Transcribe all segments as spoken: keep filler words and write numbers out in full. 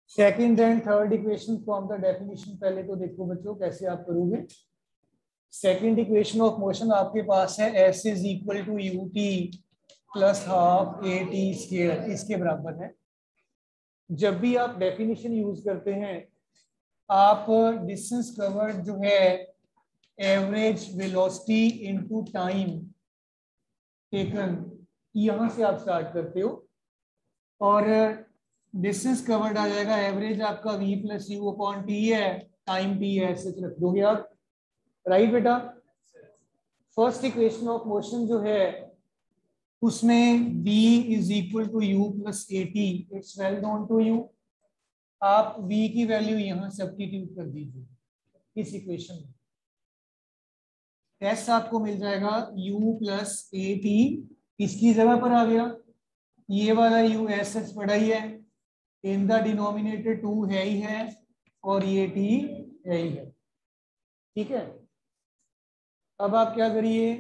Second and third equation from the definition. पहले तो देखो बच्चों कैसे आप करोगे। सेकंड इक्वेशन ऑफ मोशन आपके पास है S is equal to U T plus half A T square, इसके बराबर है। जब भी आप डेफिनेशन यूज करते हैं आप डिस्टेंस कवर्ड जो है average velocity into time taken, यहां से आप स्टार्ट करते हो और डिस्टेंस कवर्ड आ जाएगा एवरेज आपका v plus U upon T है, टाइम टी है, ऐसे रख दोगे आप। राइट बेटा। फर्स्ट इक्वेशन ऑफ मोशन जो है उसमें v is equal to U plus A T, it's well known to you. आप v की वैल्यू यहां सब्स्टिट्यूट कर दीजिए इस इक्वेशन में। s आपको मिल जाएगा u प्लस ए टी, इसकी जगह पर आ गया ये वाला u एस एच पड़ा ही है, इन द डिनोमिनेटर टू है ही है और ये t है ही है। ठीक है। अब आप क्या करिए,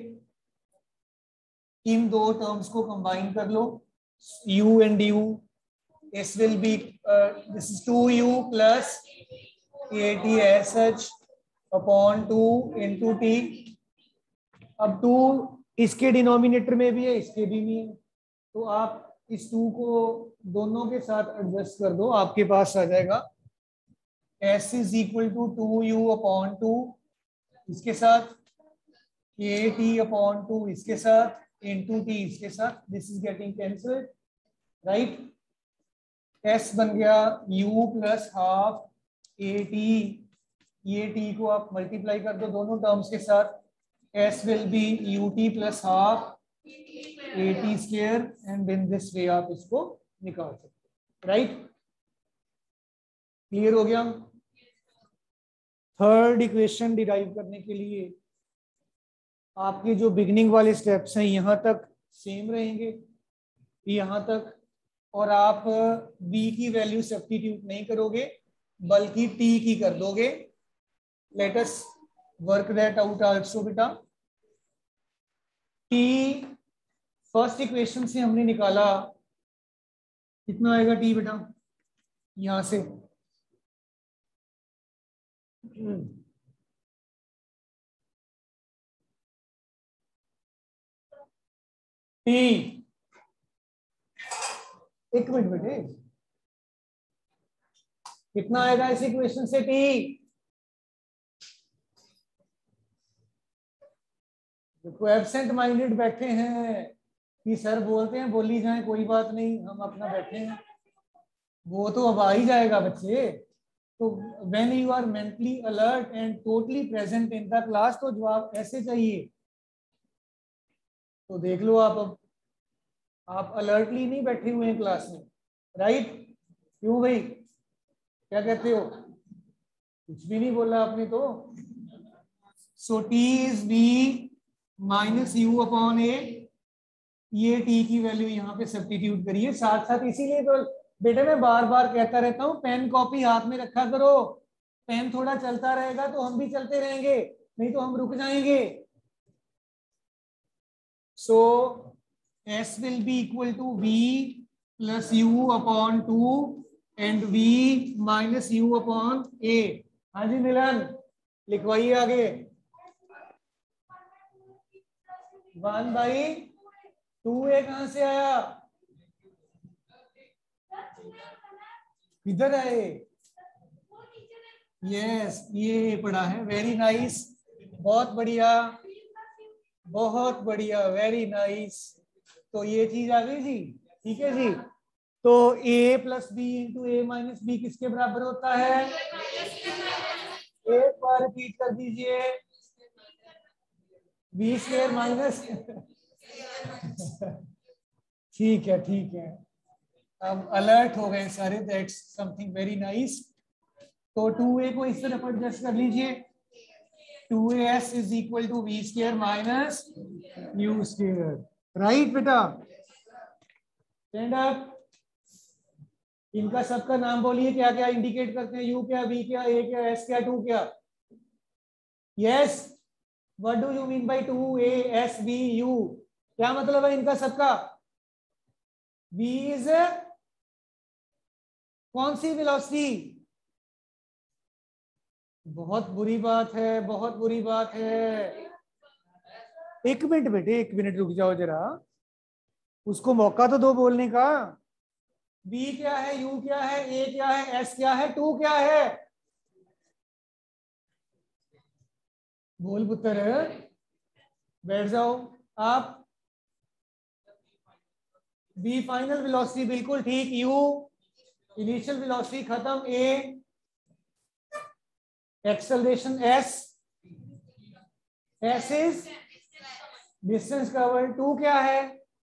इन दो टर्म्स को कंबाइन कर लो, u एंड du। this will be uh, this is two U plus at sh upon two into t। अब टू इसके डिनोमिनेटर में भी है इसके भी नहीं है, तो आप इस टू को दोनों के साथ एडजस्ट कर दो, आपके पास आ जाएगा s is equal to two U upon two, इसके साथ ए टी अपॉन टू इसके साथ इंटू टी इसके साथ, this is getting cancelled. Right. s बन गया u plus half A T, ये t को आप मल्टीप्लाई कर दो दोनों टर्म्स के साथ, s will be U T plus half A T square and in this way आप इसको निकाल सकते। राइट। क्लियर हो गया। थर्ड इक्वेशन डिराइव करने के लिए आपके जो बिगिनिंग वाले स्टेप्स हैं यहां तक सेम रहेंगे, यहां तक, और आप v की वैल्यू सब्स्टिट्यूट नहीं करोगे बल्कि t की कर दोगे। Let us work that out also बेटा। t फर्स्ट इक्वेशन से हमने निकाला, कितना आएगा t बेटा यहां से, t, एक मिनट बेटे, कितना आएगा इस इक्वेशन से t? देखो एब्सेंट माइंडेड बैठे हैं कि सर बोलते हैं बोली जाए कोई बात नहीं, हम अपना बैठे हैं, वो तो अब आ ही जाएगा बच्चे। तो when you are mentally alert and totally present in the class, तो जवाब ऐसे चाहिए। तो देख लो आप, अब आप अलर्टली नहीं बैठे हुए हैं क्लास में। राइट। क्यों भाई, क्या कहते हो? कुछ भी नहीं बोला आपने तो। So T is V minus U upon A, ये टी की वैल्यू यहाँ पे सब्स्टिट्यूट करिए। साथ साथ इसीलिए तो बेटे मैं बार बार कहता रहता हूँ पेन कॉपी हाथ में रखा करो, पेन थोड़ा चलता रहेगा तो हम भी चलते रहेंगे, नहीं तो हम रुक जाएंगे। So s will be equal to v plus u upon two and v minus u upon a। हाँ जी मिलन, लिखवाइए आगे। वन बाई टू ए कहां से आया, किधर है? यस, ये पढ़ा है। वेरी नाइस, बहुत बढ़िया बहुत बढ़िया, वेरी नाइस। तो ये चीज आ गई जी। ठीक है जी। तो a plus B into A minus B किसके बराबर होता है? एक बार रिपीट कर दीजिए, बी स्क्वायर माइनस। ठीक है ठीक है, अब अलर्ट हो गए सारे, दैट्स समथिंग वेरी नाइस। तो टू ए को इस तरफ एडजस्ट कर लीजिए, two A S is equal to V square minus U square. Right बेटा। Stand up. इनका सबका नाम बोलिए, क्या क्या इंडिकेट करते हैं? यू क्या, बी क्या, ए क्या, एस क्या, टू क्या? Yes, what do you mean by two A S B U? क्या मतलब है इनका सबका? बी इज कौन सी वेलोसिटी? बहुत बुरी बात है, बहुत बुरी बात है। एक मिनट बेटे, एक मिनट रुक जाओ जरा, उसको मौका तो दो बोलने का। बी क्या है, यू क्या है, ए क्या है, एस क्या है, टू क्या है? बोल पुत्र, बैठ जाओ आप। बी फाइनल वेलोसिटी, बिल्कुल ठीक। यू इनिशियल वेलोसिटी खत्म। A acceleration. S S is distance covered. Two क्या है?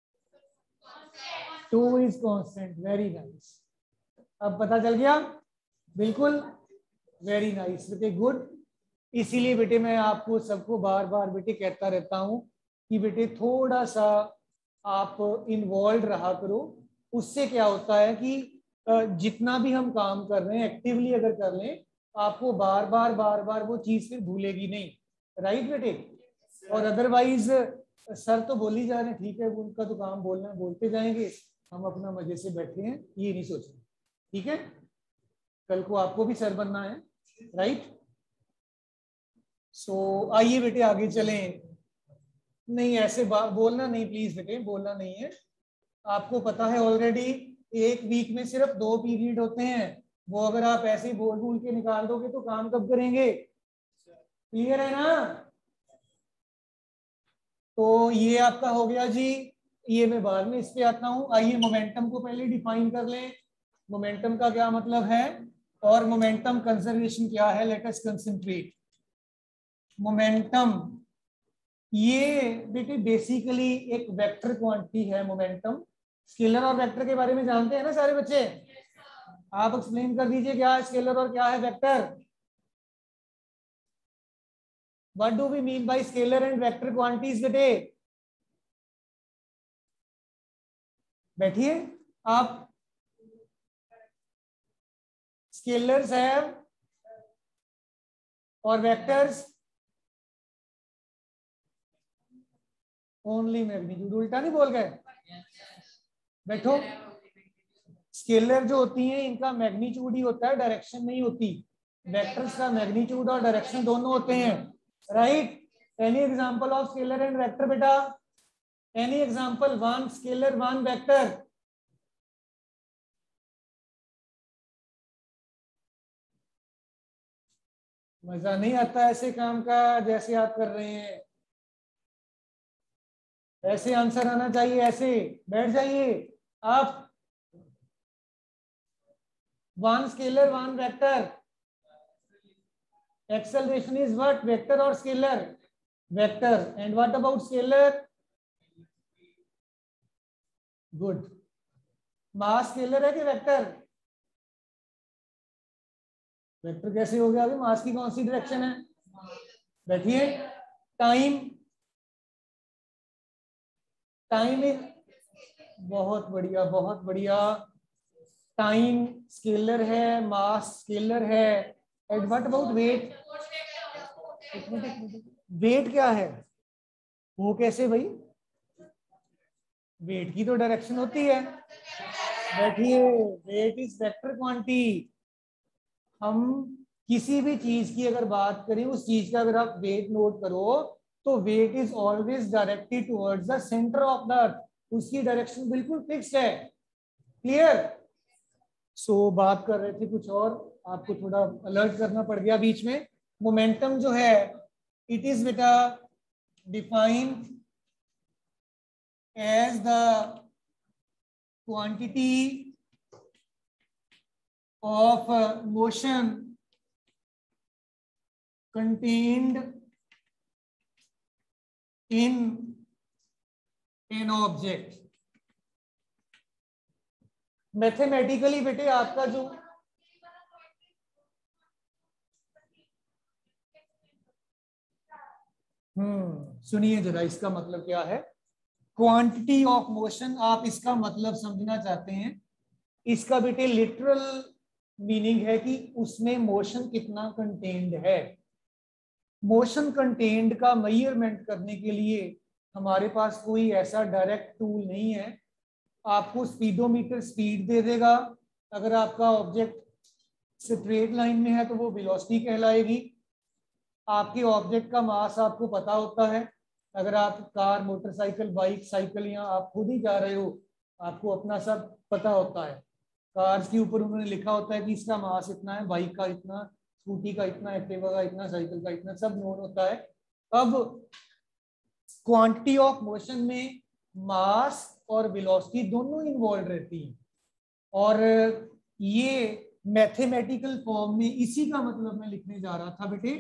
Two is constant. Very nice, अब पता चल गया? बिल्कुल, वेरी नाइस बेटे, गुड। इसीलिए बेटे मैं आपको सबको बार बार बेटे कहता रहता हूं कि बेटे थोड़ा सा आप इन्वॉल्व रहा करो। उससे क्या होता है कि जितना भी हम काम कर रहे हैं एक्टिवली अगर कर लें, आपको बार बार बार बार वो चीज फिर भूलेगी नहीं। राइट बेटे? और अदरवाइज सर तो बोल ही जा रहे हैं, ठीक है उनका तो काम बोलना, बोलते जाएंगे, हम अपना मजे से बैठे हैं, ये नहीं सोचना। ठीक है, कल को आपको भी सर बनना है। राइट? सो so, आइए बेटे आगे चलें। नहीं ऐसे बोलना नहीं प्लीज बेटे, बोलना नहीं है। आपको पता है ऑलरेडी एक वीक में सिर्फ दो पीरियड होते हैं, वो अगर आप ऐसे ही बोल बोल के निकाल दोगे तो काम कब करेंगे? क्लियर है ना? तो ये आपका हो गया जी, ये मैं बाद में इस पे आता हूं। आइए मोमेंटम को पहले डिफाइन कर लें। मोमेंटम का क्या मतलब है और मोमेंटम कंजर्वेशन क्या है, लेट अस कंसंट्रेट। मोमेंटम ये बेटे बेसिकली एक वेक्टर क्वांटिटी है। मोमेंटम स्केलर और वेक्टर के बारे में जानते हैं ना सारे बच्चे? आप एक्सप्लेन कर दीजिए क्या है स्केलर और क्या है vector. What do we mean by scalar and vector quantities बेटे? बैठिए आप। स्केलर्स हैव और वेक्टर्स ओनली मैग्नीट्यूड। उल्टा नहीं बोल गए? बैठो। स्केलर जो होती हैं इनका मैग्नीट्यूड ही होता है, डायरेक्शन नहीं होती। वेक्टर्स का मैग्नीट्यूड और डायरेक्शन दोनों होते हैं। Right? Any example of scalar and vector बेटा? Any example? One scalar one vector. मजा नहीं आता ऐसे काम का जैसे आप कर रहे हैं। ऐसे आंसर आना चाहिए, ऐसे बैठ जाइए आप। One scalar one vector. Acceleration is what, vector और scalar? Vector. And what about scalar? Good. Mass scalar है कि वेक्टर? वेक्टर कैसे हो गया? अभी मास की कौन सी डायरेक्शन है? बैठिए। टाइम, टाइम इज, बहुत बढ़िया बहुत बढ़िया। टाइम स्केलर है, मास स्केलर है। And what about weight? Weight क्या है? वो कैसे भाई? वेट की तो डायरेक्शन होती है। बैठिए। Weight is vector quantity. हम किसी भी चीज की अगर बात करें, उस चीज का अगर आप वेट नोट करो तो weight is always directed towards the centre of the earth. उसकी डायरेक्शन बिल्कुल फिक्स्ड है। क्लियर? सो so, बात कर रहे थे कुछ और, आपको थोड़ा अलर्ट करना पड़ गया बीच में। मोमेंटम जो है इट इज बेटा defined as the quantity of motion contained in an object। Mathematically बेटे आपका जो हम्म सुनिए जरा, इसका मतलब क्या है? क्वांटिटी ऑफ मोशन, आप इसका मतलब समझना चाहते हैं। इसका बेटे लिटरल मीनिंग है कि उसमें मोशन कितना कंटेन्ड है। मोशन कंटेन्ड का मेजरमेंट करने के लिए हमारे पास कोई ऐसा डायरेक्ट टूल नहीं है। आपको स्पीडोमीटर स्पीड दे देगा अगर आपका ऑब्जेक्ट स्ट्रेट लाइन में है तो वो वेलोसिटी कहलाएगी। आपके ऑब्जेक्ट का मास आपको पता होता है। अगर आप कार, मोटरसाइकिल, बाइक, साइकिल या आप खुद ही जा रहे हो, आपको अपना सब पता होता है। कार्स के ऊपर उन्होंने लिखा होता है कि इसका मास इतना है, बाइक का इतना, स्कूटी का इतना, एक्टिवा का इतना, साइकिल का इतना, सब नोन होता है। अब क्वांटिटी ऑफ मोशन में मास और वेलोसिटी दोनों इन्वॉल्व रहती हैं, और ये मैथमेटिकल फॉर्म में इसी का मतलब मैं लिखने जा रहा था बेटे।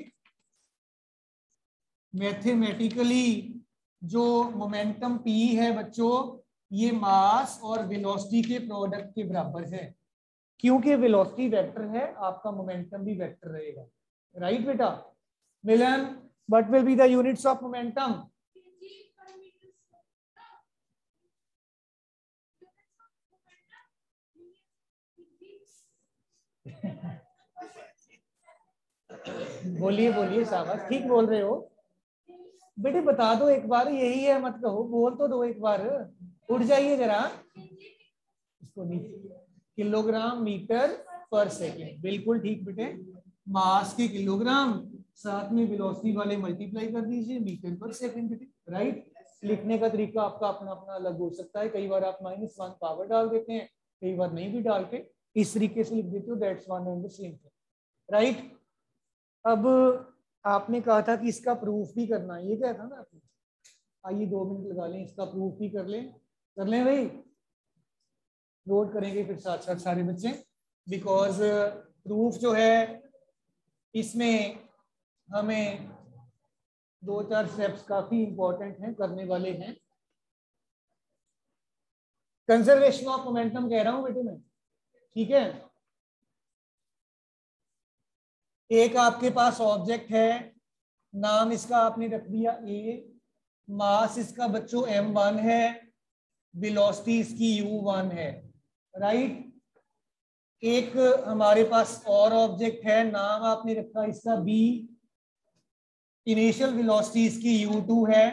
मैथमेटिकली जो मोमेंटम p है बच्चों, ये मास और वेलोसिटी के प्रोडक्ट के बराबर है। क्योंकि वेलोसिटी वेक्टर है, आपका मोमेंटम भी वेक्टर रहेगा। राइट बेटा? Milan, what will be the units of momentum? बोलिए बोलिए शाबाश, ठीक बोल रहे हो बेटे। बता दो एक बार, यही है मत कहो, बोल तो दो एक बार। उठ जाइए जरा, इसको नीचे। किलोग्राम मीटर पर सेकेंड, बिल्कुल ठीक बेटे। मास के किलोग्राम, साथ में वेलोसिटी वाले मल्टीप्लाई कर दीजिए मीटर पर सेकेंड बेटे। राइट? लिखने का तरीका आपका अपना अपना अलग हो सकता है। कई बार आप माइनस वन पावर डाल देते हैं, कई बार नहीं भी डाल के इस तरीके से लिख देते हो, that's one and the same thing. Right? अब आपने कहा था कि इसका प्रूफ भी करना है, ये क्या था ना आपने? आइए दो मिनट लगा लें, इसका प्रूफ भी कर लें। कर लें भाई? नोट करेंगे फिर साथ साथ सारे बच्चे, बिकॉज प्रूफ जो है इसमें हमें दो चार स्टेप्स काफी इंपॉर्टेंट हैं, करने वाले हैं। कंजर्वेशन ऑफ मोमेंटम कह रहा हूं बेटे मैं, ठीक है? एक आपके पास ऑब्जेक्ट है, नाम इसका आपने रख दिया ए, मास इसका बच्चों एम वन है, वेलोसिटी इसकी यू वन है। राइट? एक हमारे पास और ऑब्जेक्ट है, नाम आपने रखा इसका बी, इनिशियल वेलोसिटी इसकी यू टू है।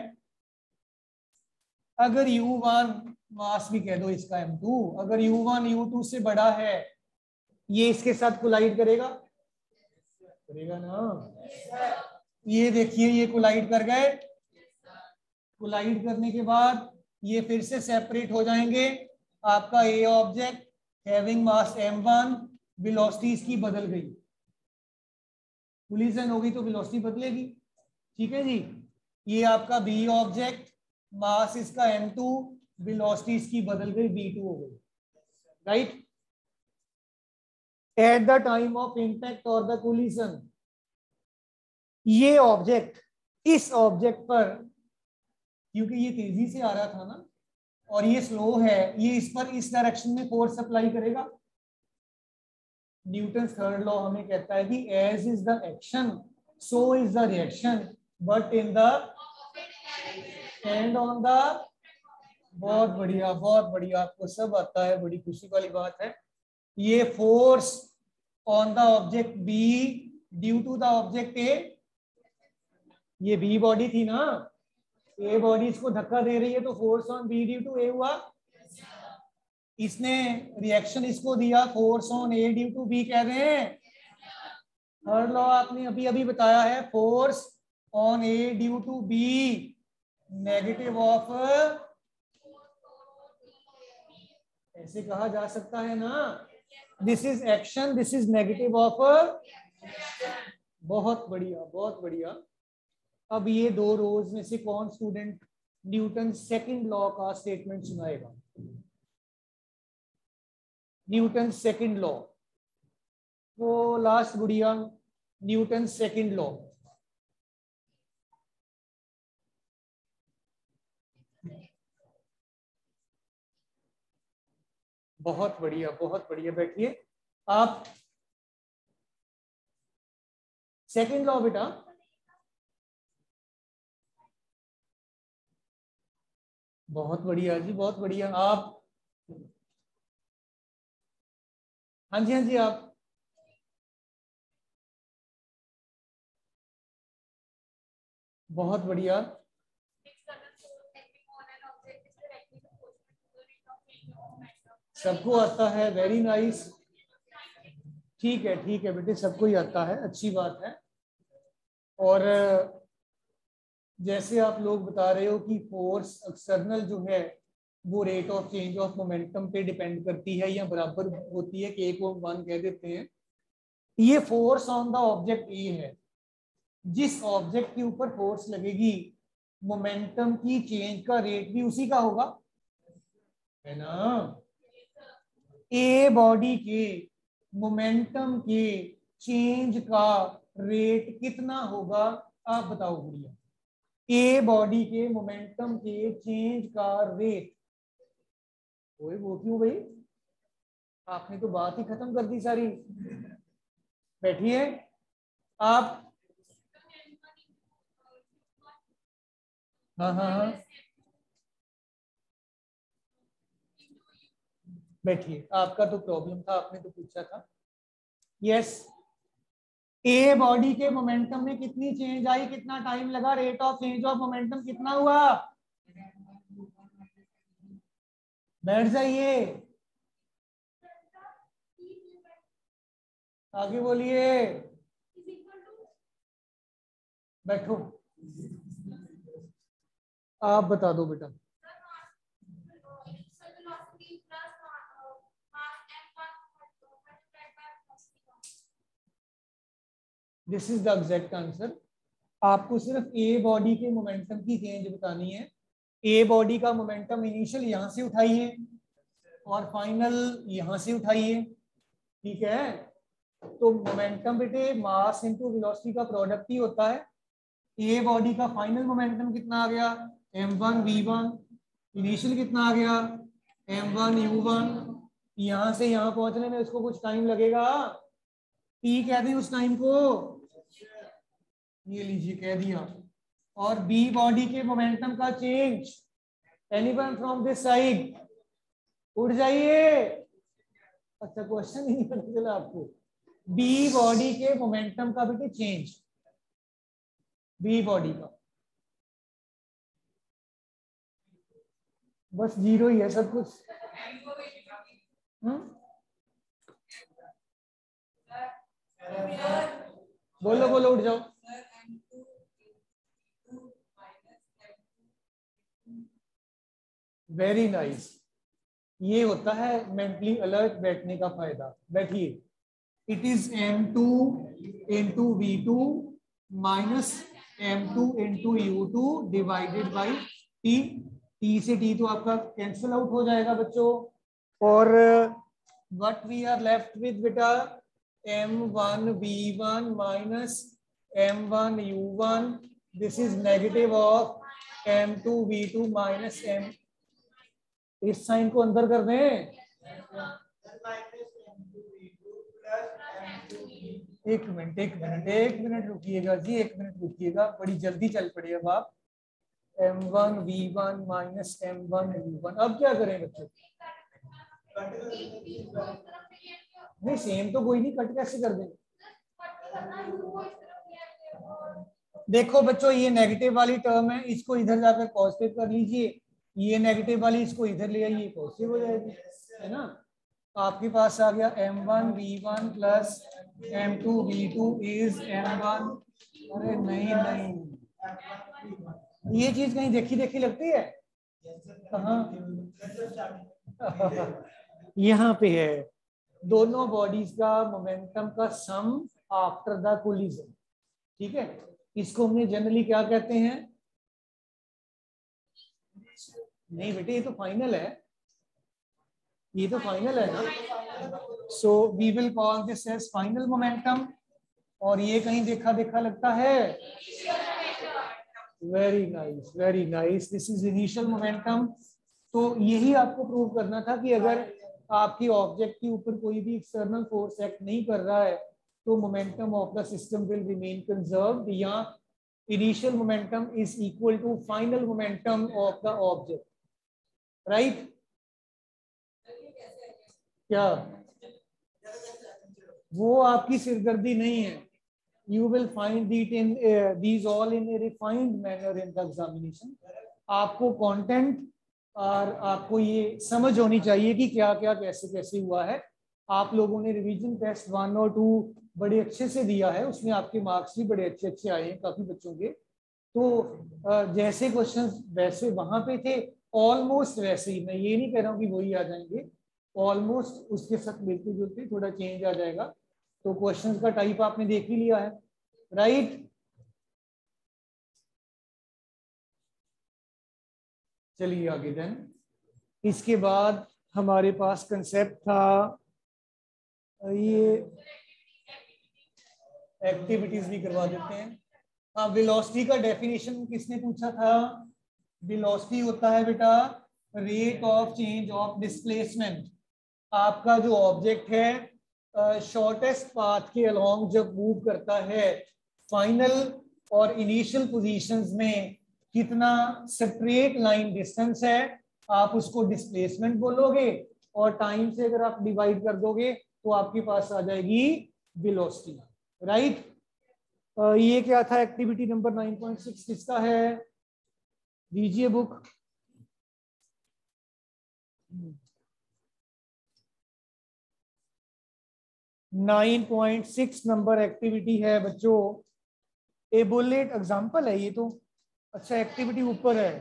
अगर यू वन, मास भी कह दो इसका एम टू, अगर यू वन यू टू से बड़ा है, ये इसके साथ कोलाइड करेगा? करेगा ना? ये देखिए, ये कोलाइड कर गए। कोलाइड करने के बाद ये फिर से सेपरेट हो जाएंगे। आपका a object having mass M one, velocity इसकी बदल गई, कोलिजन होगी तो वेलोसिटी बदलेगी। ठीक है जी? ये आपका बी ऑब्जेक्ट, मास इसका एम टू, वेलोसिटी इसकी बदल गई, बी टू हो गई। Right? At the time of impact और द कोलिजन, ये ऑब्जेक्ट इस ऑब्जेक्ट पर, क्योंकि ये तेजी से आ रहा था ना और ये स्लो है, ये इस पर इस डायरेक्शन में फोर्स अप्लाई करेगा। न्यूटन थर्ड लॉ हमें कहता है कि as is the action so is the reaction, but in the end on the. बहुत बढ़िया, बहुत बढ़िया, आपको सब आता है, बड़ी खुशी वाली बात है। ये force on the object B due to the object A, ये बी बॉडी थी ना, ए बॉडी इसको धक्का दे रही है तो force on B due to A हुआ। इसने रिएक्शन इसको दिया, force on A due to B कह रहे हैं। थर्ड लॉ आपने अभी अभी बताया है, force on A due to B negative of, ऐसे कहा जा सकता है ना, this is action, this is negative of. बहुत बढ़िया, बहुत बढ़िया। अब ये दो रोज में से कौन स्टूडेंट न्यूटन सेकंड लॉ का स्टेटमेंट सुनाएगा? न्यूटन सेकंड लॉ, वो लास्ट गुड़िया, न्यूटन सेकंड लॉ। बहुत बढ़िया, बहुत बढ़िया, बैठिए आप। सेकंड लॉ बेटा, बहुत बढ़िया जी, बहुत बढ़िया। आप, हाँ जी हाँ जी, आप बहुत बढ़िया, सबको आता है, वेरी नाइस। ठीक है ठीक है बेटे, सबको ही आता है, अच्छी बात है। और जैसे आप लोग बता रहे हो कि फोर्स एक्सटर्नल जो है वो rate of change of momentum पे डिपेंड करती है या बराबर होती है, कि एक को वन कह देते हैं। ये force on the object A है, जिस ऑब्जेक्ट के ऊपर फोर्स लगेगी मोमेंटम की चेंज का रेट भी उसी का होगा, है ना। ए बॉडी के मोमेंटम के चेंज का रेट कितना होगा, आप बताओ गुड़िया। ए बॉडी के मोमेंटम के चेंज का रेट, ओए वो क्यों भाई, आपने तो बात ही खत्म कर दी सारी। बैठिए आप। हाँ हाँ हाँ बैठिए, आपका तो प्रॉब्लम था, आपने तो पूछा था। यस, ए बॉडी के मोमेंटम में कितनी चेंज आई, कितना टाइम लगा, rate of change of momentum कितना हुआ। बैठ जाइए, आगे बोलिए, बैठो। आप बता दो बेटा। This is the exact answer. आपको सिर्फ ए बॉडी के मोमेंटम की चेंज बतानी है। ए बॉडी का मोमेंटम इनिशियल यहां से उठाइए और फाइनल यहां से उठाइए, ठीक है। तो मोमेंटम बेटे मास इनटू वेलोसिटी का प्रोडक्ट ही होता है। ए बॉडी का फाइनल मोमेंटम कितना आ गया, M one V one. Initial कितना आ गया, एम वन यू वन। यहां से यहां पहुंचने में उसको कुछ टाइम लगेगा, टी कहते हैं उस टाइम को, ये लीजिए कह दिया। और बी बॉडी के मोमेंटम का change, anyone from this side, उठ जाइए। अच्छा क्वेश्चन ही नहीं पता चला आपको। बी बॉडी के मोमेंटम का बेटे चेंज, बी बॉडी का, बस जीरो ही है सब कुछ। हम्म बोलो बोलो, उठ जाओ। वेरी नाइस, ये होता है मेंटली अलर्ट बैठने का फायदा। बैठिए। It is M two into V two minus M two into U two divided by T. T से टी तो आपका कैंसिल आउट हो जाएगा बच्चों, और what we are left with बेटा, M one V one minus M one U one. This is negative of M two V two minus M, इस sign को अंदर कर दें। एक मिनट एक मिनट एक मिनट रुकिएगा जी, एक मिनट रुकिएगा, बड़ी जल्दी चल पड़े अब आप। M one V one minus M one U one, अब क्या करें बच्चों। नहीं सेम तो कोई नहीं, कट कैसे कर दें। देखो बच्चों, ये नेगेटिव वाली टर्म है, इसको इधर जाकर पॉजिटिव कर लीजिए। ये नेगेटिव वाली इसको इधर ले आइए, पॉजिटिव हो जाएगी, है ना। आपके पास आ गया M one V one plus M two V two is M one. अरे नहीं नहीं, ये चीज कहीं देखी देखी लगती है कहाँ। यहाँ पे है, दोनों बॉडीज का मोमेंटम का सम आफ्टर द कोलिजन, ठीक है। इसको हमने जनरली क्या कहते हैं। नहीं बेटे ये तो फाइनल है, ये तो फाइनल है ना। So we will call this as final momentum, और ये कहीं देखा देखा लगता है। Very nice very nice, this is initial momentum. तो यही आपको प्रूव करना था कि अगर आपकी ऑब्जेक्ट के ऊपर कोई भी एक्सटर्नल फोर्स एक्ट नहीं कर रहा है तो momentum of the system will remain conserved, या initial momentum is equal to final momentum of the object, right. क्या वो आपकी सिरदर्दी नहीं है। You will find it in uh, these all in a refined manner in the examination. आपको content और आपको ये समझ होनी चाहिए कि क्या क्या कैसे कैसे हुआ है। आप लोगों ने रिवीजन टेस्ट वन और टू बड़े अच्छे से दिया है, उसमें आपके मार्क्स भी बड़े अच्छे अच्छे आए हैं काफी बच्चों के। तो जैसे क्वेश्चंस वैसे वहां पे थे, ऑलमोस्ट वैसे ही, मैं ये नहीं कह रहा हूँ कि वही आ जाएंगे, ऑलमोस्ट उसके साथ मिलते जुलते, थोड़ा चेंज आ जाएगा। तो क्वेश्चंस का टाइप आपने देख ही लिया है, राइट। चलिए आगे देन। इसके बाद हमारे पास कंसेप्ट था ये, एक्टिविटीज भी करवा देते हैं। हाँ, वेलोसिटी का डेफिनेशन किसने पूछा था? वेलोसिटी होता है बेटा rate of change of displacement. आपका जो ऑब्जेक्ट है शॉर्टेस्ट uh, पाथ के अलोंग जब मूव करता है, फाइनल और इनिशियल पोजीशंस में कितना स्ट्रेट लाइन डिस्टेंस है, आप उसको डिस्प्लेसमेंट बोलोगे, और टाइम से अगर आप डिवाइड कर दोगे तो आपके पास आ जाएगी वेलोसिटी, राइट। uh, ये क्या था? Activity number nine point six किसका है? दीजिए book. Nine point six number activity है बच्चों, ए बुलेट एग्जाम्पल है ये तो। अच्छा, एक्टिविटी ऊपर है।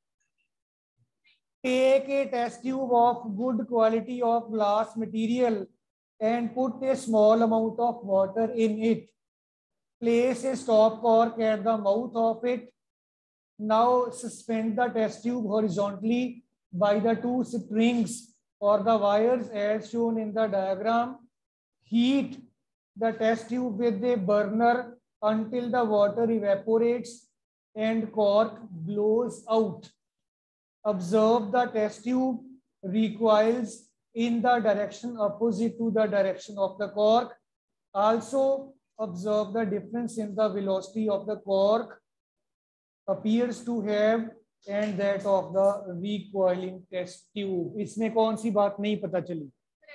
Take a test tube of good quality of glass material and put a small amount of water in it. Place a stop cork at the mouth of it. Now suspend the test tube horizontally by the two strings or the wires as shown in the diagram. Heat the test tube with a burner until the water evaporates and cork blows out. Observe the test tube recoils in the direction opposite to the direction of the cork. Also observe the difference in the velocity of the cork appears to have and that of the recoiling test tube. इसमें कौन सी बात नहीं पता चली?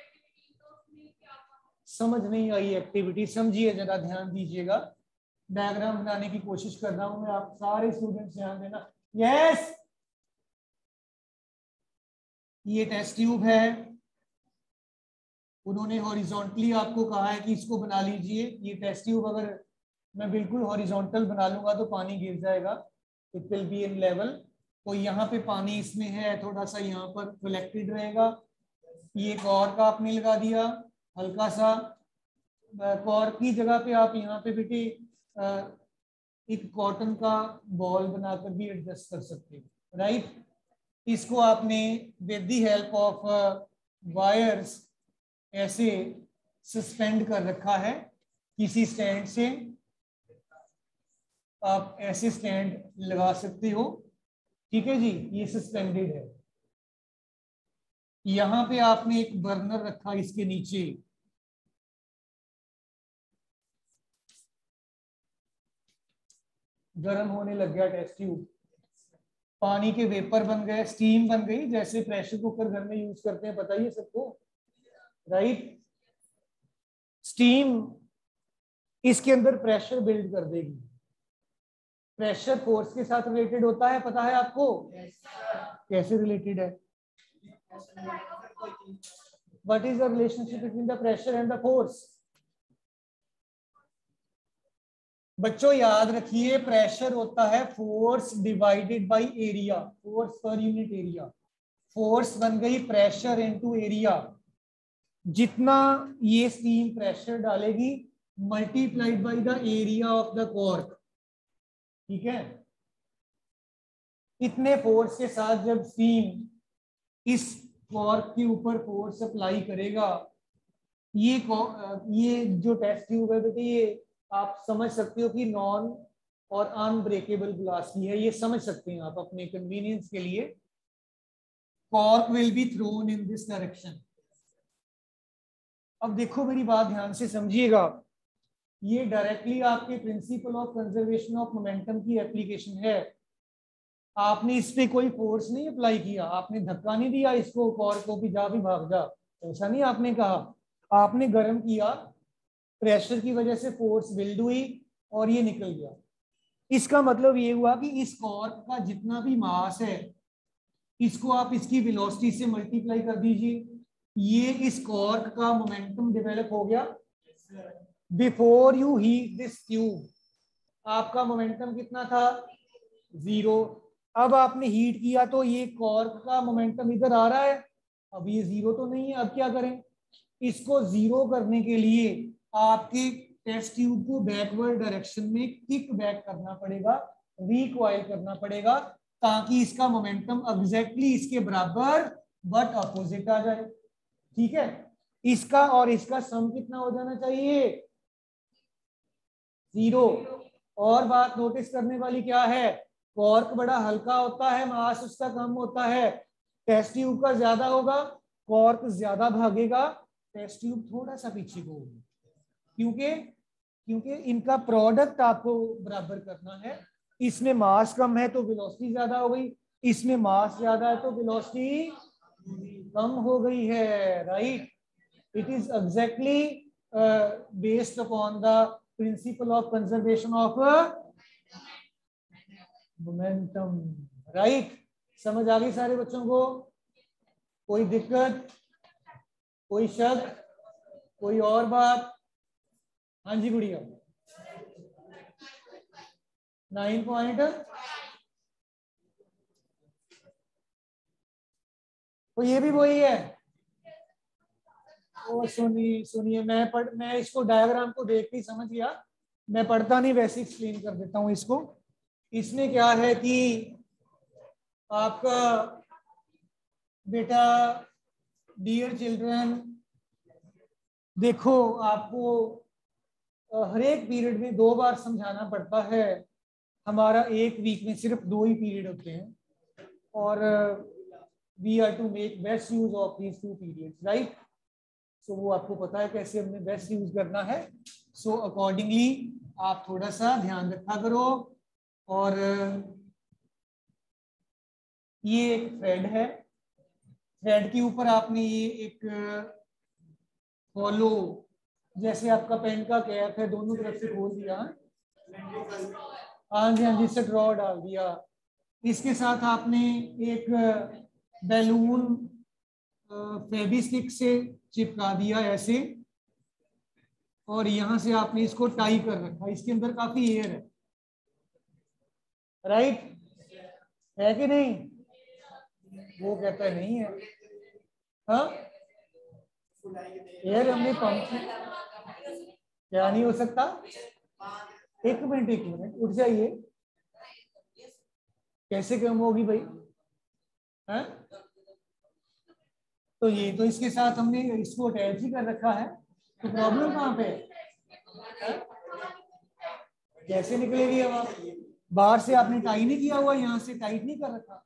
समझ नहीं आई activity? समझिए, जरा ध्यान दीजिएगा। डायग्राम बनाने की कोशिश कर रहा हूं मैं, आप सारे स्टूडेंट्स ध्यान देना। यस, ये टेस्ट ट्यूब है, उन्होंने हॉरिजॉन्टली आपको कहा है कि इसको बना लीजिए। ये टेस्ट ट्यूब अगर मैं बिल्कुल हॉरिजॉन्टल बना लूंगा तो पानी गिर जाएगा, it will be in level. तो यहाँ पे पानी इसमें है, थोड़ा सा यहाँ पर कलेक्टेड रहेगा। ये कॉर्क आपने लगा दिया हल्का सा, कॉर्क की जगह पे आप यहाँ पे बेटे एक कॉटन का बॉल बनाकर भी एडजस्ट कर सकते हो, राइट। इसको आपने with the help of wires ऐसे सस्पेंड कर रखा है किसी स्टैंड से। आप ऐसे स्टैंड लगा सकते हो, ठीक है जी। ये सस्पेंडेड है। यहां पे आपने एक बर्नर रखा इसके नीचे, गर्म होने लग गया टेस्ट ट्यूब, पानी के वेपर बन गए, स्टीम बन गई, जैसे प्रेशर कुकर घर में यूज करते हैं, पता ही है सबको, राइट। स्टीम इसके अंदर प्रेशर बिल्ड कर देगी। प्रेशर फोर्स के साथ रिलेटेड होता है, पता है आपको? yes, कैसे रिलेटेड है? What is the relationship between the pressure and the force? बच्चों याद रखिए, प्रेशर होता है force divided by area, force per unit area. Force बन गई प्रेशर इनटू एरिया। जितना ये स्टीम प्रेशर डालेगी multiplied by the area of the cork, ठीक है। इतने फोर्स के साथ जब स्टीम इस कॉर्क के ऊपर फोर्स अप्लाई करेगा, ये ये जो टेस्ट ट्यूब है बेटे, ये आप समझ सकते हो कि नॉन और अनब्रेकेबल ग्लास की है, ये समझ सकते हैं आप अपने कन्वीनियंस के लिए। Cork will be thrown in this direction. अब देखो, मेरी बात ध्यान से समझिएगा, ये डायरेक्टली आपके principle of conservation of momentum की एप्लीकेशन है। आपने इस पे कोई फोर्स नहीं अप्लाई किया, आपने धक्का नहीं दिया इसको, कॉर्क को भी जा भी भाग जा, ऐसा नहीं आपने कहा। आपने गर्म किया, प्रेशर की वजह से फोर्स बिल्ड हुई और ये निकल गया। इसका मतलब ये हुआ कि इस कॉर्क का जितना भी मास है, इसको आप इसकी वेलोसिटी से मल्टीप्लाई कर दीजिए। ये इस कॉर्क का मोमेंटम डेवलप हो गया। Before you heat this tube आपका मोमेंटम कितना था, जीरो। अब आपने हीट किया तो ये कॉर्क का मोमेंटम इधर आ रहा है, अब ये जीरो तो नहीं है। अब क्या करें, इसको जीरो करने के लिए आपके टेस्ट ट्यूब को बैकवर्ड डायरेक्शन में किक बैक करना पड़ेगा, रिकॉइल करना पड़ेगा, ताकि इसका मोमेंटम एग्जैक्टली इसके बराबर बट अपोजिट आ जाए। ठीक है, इसका और इसका सम कितना हो जाना चाहिए, जीरो। और बात नोटिस करने वाली क्या है, कॉर्क बड़ा हल्का होता है, मास उसका कम होता है। टेस्ट ट्यूब का ज्यादा होगा, कॉर्क ज्यादा भागेगा, टेस्ट ट्यूब थोड़ा सा पीछे को होगी, क्योंकि क्योंकि इनका प्रोडक्ट आपको बराबर करना है। इसमें मास कम है तो वेलोसिटी ज्यादा हो गई, इसमें मास ज्यादा है तो वेलोसिटी कम हो गई है, right. It is exactly based upon the principle of conservation of momentum, right. समझ आ गई सारे बच्चों को, कोई दिक्कत, कोई शक, कोई और बात? हाँ जी गुड़िया, नाइन पॉइंट तो ये भी वही है। ओ सुनिए सुनिए, मैं पढ़ मैं इसको डायग्राम को देख के समझ गया, मैं पढ़ता नहीं, वैसे एक्सप्लेन कर देता हूँ इसको। इसमें क्या है कि आपका बेटा, डियर चिल्ड्रन, देखो आपको हर एक पीरियड में दो बार समझाना पड़ता है। हमारा एक वीक में सिर्फ दो ही पीरियड होते हैं, और we are to make best use of these two periods, right. So वो आपको पता है कैसे हमने बेस्ट यूज करना है। सो so, अकॉर्डिंगली आप थोड़ा सा ध्यान रखा करो। और ये एक थ्रेड है, थ्रेड के ऊपर आपने ये एक फॉलो, जैसे आपका पेन का कैप है, दोनों तरफ से खोल दिया, हाँ जी हाँ जी, से ड्रॉ डाल दिया। इसके साथ आपने एक बैलून फेविस्टिक से चिपका दिया ऐसे, और यहां से आपने इसको टाई कर रखा। इसके अंदर काफी एयर है, राइट है कि नहीं? वो कहता है नहीं है, हाँ एयर हमने पंप, क्या नहीं हो सकता? एक मिनट एक मिनट उठ जाइए, कैसे कम होगी भाई? है तो ये तो इसके साथ हमने इसको अटैच ही कर रखा है, तो प्रॉब्लम कहाँ पे है? कैसे निकलेगी हवा? बाहर से आपने टाई नहीं किया हुआ, यहाँ से टाइट नहीं कर रखा।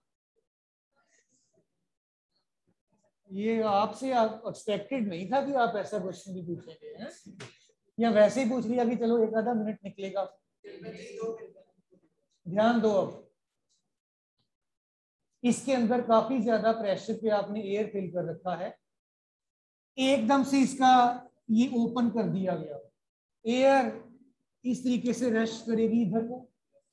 ये आपसे आप एक्सपेक्टेड नहीं था कि आप ऐसा क्वेश्चन भी पूछेंगे, हैं? या वैसे ही पूछ लिया कि चलो एक आधा मिनट निकलेगा। ध्यान दो, अब इसके अंदर काफी ज्यादा प्रेशर पे आपने एयर फिल कर रखा है, एकदम से इसका ये ओपन कर दिया गया, एयर इस तरीके से रश करेगी इधर को।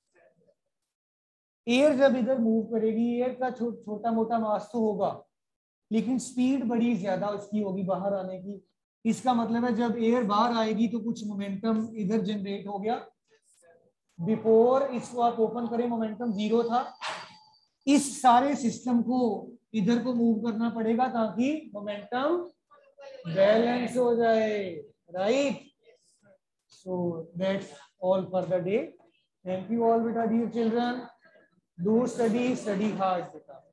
एयर जब इधर मूव करेगी, एयर का छो, छोटा मोटा मास तो होगा, लेकिन स्पीड बड़ी ज्यादा उसकी होगी बाहर आने की। इसका मतलब है जब एयर बाहर आएगी तो कुछ मोमेंटम इधर जनरेट हो गया। बिफोर इसको आप ओपन करें मोमेंटम जीरो था। इस सारे सिस्टम को इधर को मूव करना पड़ेगा ताकि मोमेंटम बैलेंस हो जाए, right. So that's all for the day. Thank you all बेटा, dear children, do study, study hard बेटा।